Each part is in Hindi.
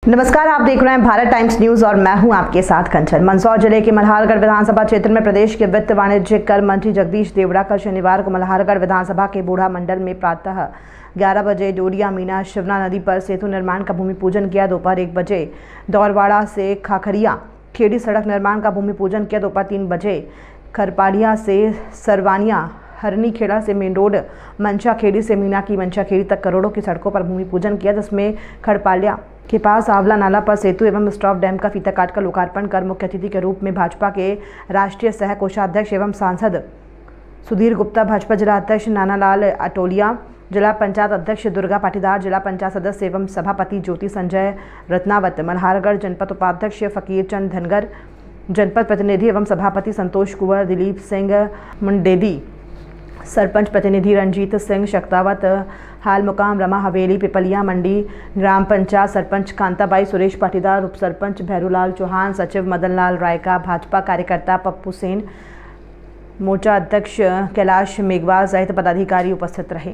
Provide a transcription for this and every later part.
नमस्कार, आप देख रहे हैं भारत टाइम्स न्यूज और मैं हूं आपके साथ कंचन। मंदसौर जिले के मल्हारगढ़ विधानसभा क्षेत्र में प्रदेश के वित्त वाणिज्य कर मंत्री जगदीश देवड़ा का शनिवार को मल्हारगढ़ विधानसभा के बूढ़ा मंडल में प्रातः 11 बजे डोडिया मीना शिवना नदी पर सेतु निर्माण का भूमि पूजन किया। दोपहर 1 बजे दौरवाड़ा से खाखरिया खेड़ी सड़क निर्माण का भूमि पूजन किया। दोपहर 3 बजे खरपाड़िया से सरवानिया हरनी खेड़ा से मेन रोड मंचा खेड़ी से मीना की मंचा खेड़ी तक करोड़ों की सड़कों पर भूमि पूजन किया, जिसमें खड़पालिया के पास आंवला नाला पर सेतु एवं स्टॉप डैम का फीता काटकर लोकार्पण कर मुख्य अतिथि के रूप में भाजपा के राष्ट्रीय सह कोषाध्यक्ष एवं सांसद सुधीर गुप्ता, भाजपा जिला अध्यक्ष नानालाल अटोलिया, जिला पंचायत अध्यक्ष दुर्गा पाटीदार, जिला पंचायत सदस्य एवं सभापति ज्योति संजय रत्नावत, मल्हारगढ़ जनपद उपाध्यक्ष फकीर चंद धनगर, जनपद प्रतिनिधि एवं सभापति संतोष कुंवर, दिलीप सिंह मुंडेदी, सरपंच प्रतिनिधि रंजीत सिंह शक्तावत, हाल मुकाम रमा हवेली पिपलिया मंडी ग्राम पंचायत सरपंच कांताबाई सुरेश पाटीदार, उप सरपंच भैरूलाल चौहान, सचिव मदनलाल रायका, भाजपा कार्यकर्ता पप्पू सेन, मोर्चा अध्यक्ष कैलाश मेघवाल सहित पदाधिकारी उपस्थित रहे।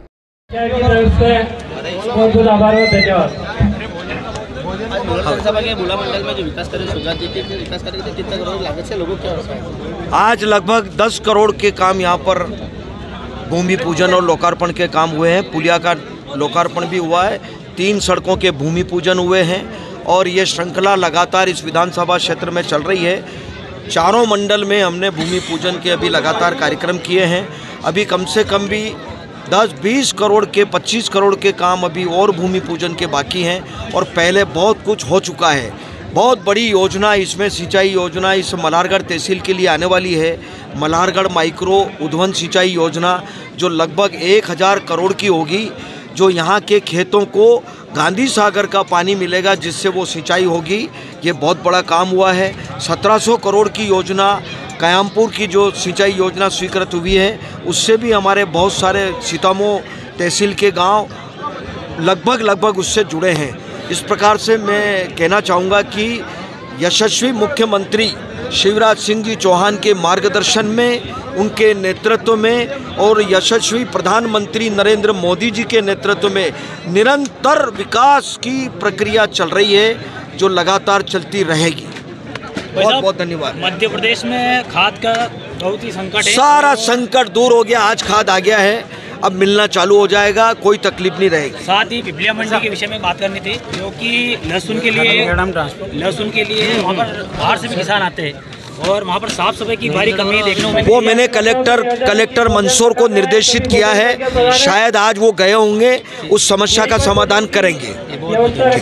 आज लगभग 10 करोड़ के काम यहाँ पर भूमि पूजन और लोकार्पण के काम हुए हैं। पुलिया का लोकार्पण भी हुआ है, 3 सड़कों के भूमि पूजन हुए हैं और ये श्रृंखला लगातार इस विधानसभा क्षेत्र में चल रही है। चारों मंडल में हमने भूमि पूजन के अभी लगातार कार्यक्रम किए हैं। अभी कम से कम भी 10-20 करोड़ के 25 करोड़ के काम अभी और भूमि पूजन के बाकी हैं और पहले बहुत कुछ हो चुका है। बहुत बड़ी योजना इसमें सिंचाई योजना इस मल्हारगढ़ तहसील के लिए आने वाली है। मल्हारगढ़ माइक्रो उद्वन सिंचाई योजना जो लगभग 1000 करोड़ की होगी, जो यहाँ के खेतों को गांधी सागर का पानी मिलेगा जिससे वो सिंचाई होगी। ये बहुत बड़ा काम हुआ है। 1700 करोड़ की योजना कयामपुर की जो सिंचाई योजना स्वीकृत हुई है, उससे भी हमारे बहुत सारे सीतामो तहसील के गांव लगभग उससे जुड़े हैं। इस प्रकार से मैं कहना चाहूँगा कि यशस्वी मुख्यमंत्री शिवराज सिंह जी चौहान के मार्गदर्शन में, उनके नेतृत्व में और यशस्वी प्रधानमंत्री नरेंद्र मोदी जी के नेतृत्व में निरंतर विकास की प्रक्रिया चल रही है, जो लगातार चलती रहेगी। बहुत बहुत धन्यवाद। मध्य प्रदेश में खाद का बहुत ही संकट है। सारा संकट दूर हो गया, आज खाद आ गया है, अब मिलना चालू हो जाएगा, कोई तकलीफ नहीं रहेगी। साथ ही पिपलिया मंडी के विषय में बात करनी थी, जो कि लहसुन के लिए वहाँ पर बाहर से भी किसान आते हैं और वहाँ पर साफ सफाई की भारी कमी देखने को मिलती है। वो मैंने कलेक्टर मंदसौर को निर्देशित किया है, शायद आज वो गए होंगे, उस समस्या का समाधान करेंगे।